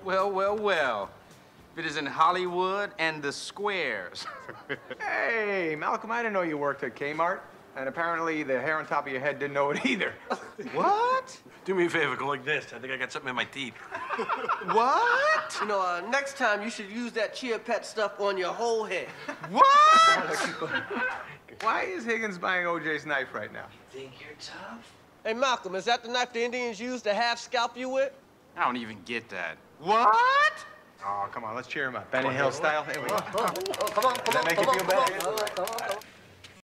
Well, well, well. If it is in Hollywood and the squares. Hey, Malcolm, I didn't know you worked at Kmart. And apparently the hair on top of your head didn't know it either. What? Do me a favor, go like this. I think I got something in my teeth. What? You know, next time you should use that Chia Pet stuff on your whole head. What? Why is Higgins buying OJ's knife right now? Think you're tough? Hey, Malcolm, is that the knife the Indians used to half scalp you with? I don't even get that. What? Oh, come on, let's cheer him up. Benny Hill style. Here we go. Come on, Does that make you feel better?